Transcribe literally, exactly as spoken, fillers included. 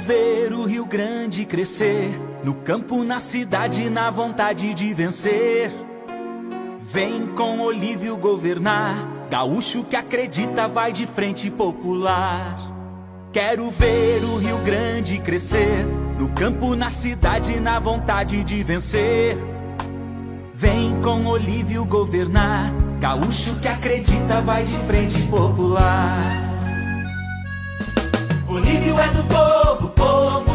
ver o Rio Grande crescer, no campo, na cidade, na vontade de vencer. Vem com Olívio governar, gaúcho que acredita vai de frente popular. Quero ver o Rio Grande crescer, no campo, na cidade, na vontade de vencer. Vem com Olívio governar, gaúcho que acredita vai de frente popular. Olívio é do povo, povo